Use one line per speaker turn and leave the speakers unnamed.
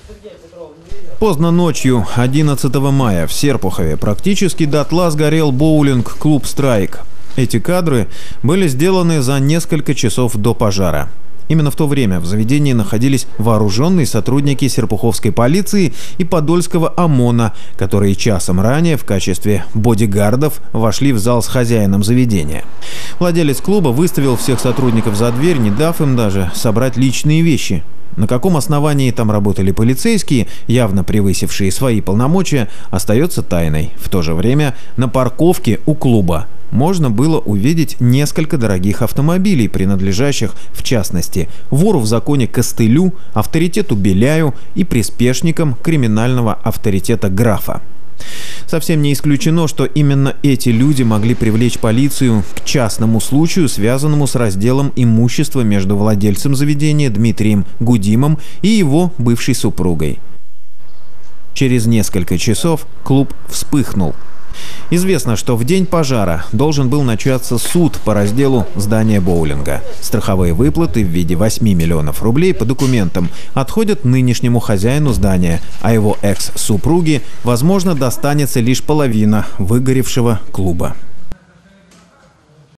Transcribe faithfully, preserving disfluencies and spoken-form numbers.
Поздно ночью одиннадцатого мая в Серпухове практически дотла сгорел боулинг-клуб «Страйк». Эти кадры были сделаны за несколько часов до пожара. Именно в то время в заведении находились вооруженные сотрудники серпуховской полиции и подольского ОМОНа, которые часом ранее в качестве бодигардов вошли в зал с хозяином заведения. Владелец клуба выставил всех сотрудников за дверь, не дав им даже собрать личные вещи. На каком основании там работали полицейские, явно превысившие свои полномочия, остается тайной. В то же время на парковке у клуба можно было увидеть несколько дорогих автомобилей, принадлежащих, в частности, вору в законе Костылю, авторитету Беляю и приспешникам криминального авторитета Графа. Совсем не исключено, что именно эти люди могли привлечь полицию к частному случаю, связанному с разделом имущества между владельцем заведения Дмитрием Гудимом и его бывшей супругой. Через несколько часов клуб вспыхнул. Известно, что в день пожара должен был начаться суд по разделу здания боулинга. Страховые выплаты в виде восьми миллионов рублей по документам отходят нынешнему хозяину здания, а его экс-супруге, возможно, достанется лишь половина выгоревшего клуба.